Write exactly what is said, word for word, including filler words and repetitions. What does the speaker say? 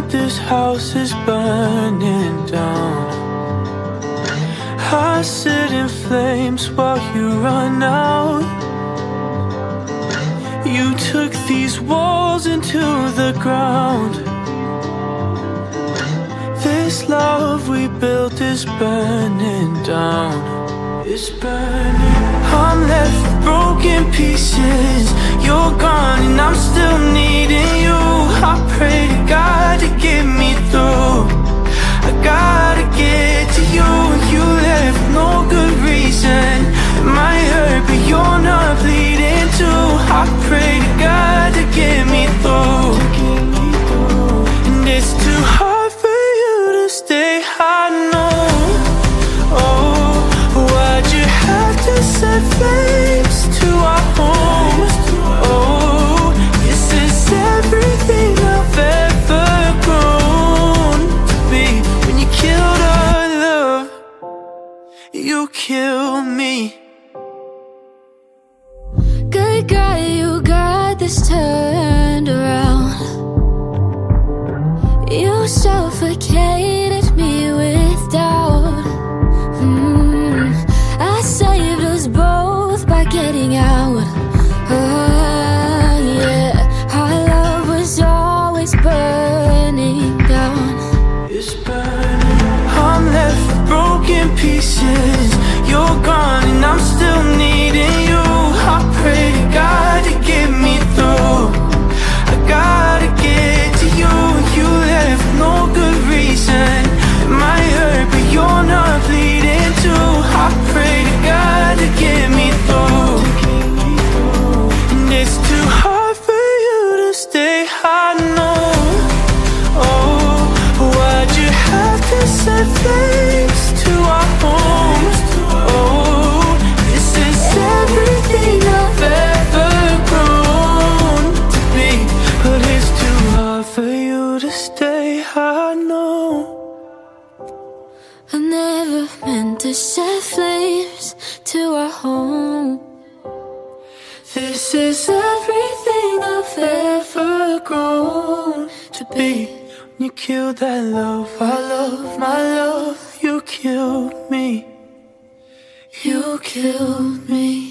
this house is burning down. I sit in flames while you run out. You took these walls into the ground. This love we built is burning down. It's burning. I'm left with broken pieces. You're gone and I'm still needing you. I pray to God to get me through. I gotta get to you. You left no good reason. It might hurt but you're not bleeding too. I pray to God to get me through. And it's too hard for you to stay, I know. Oh, why'd you have to set flames to our home? Oh, this is everything I've ever grown to be. When you killed our love, you killed me. Good guy, you got this turned around. You suffocated me with doubt. mm, I saved us both by getting out. Oh yeah, our love was always burning down. It's burning. I'm left with broken pieces. You're gone and I'm still needing you. I pray to God to get me through. I gotta get to you. You left no good reason. It might hurt but you're not bleeding too. I pray to God to get me through. And it's too hard for you to stay, I know. Oh, why'd you have to set flames to our home? Oh, this is everything I've ever grown to be. But it's too hard for you to stay, I know. I never meant to set flames to our home. This is everything I've ever grown to be. When you killed that love, I love, my love. You killed me. You killed me.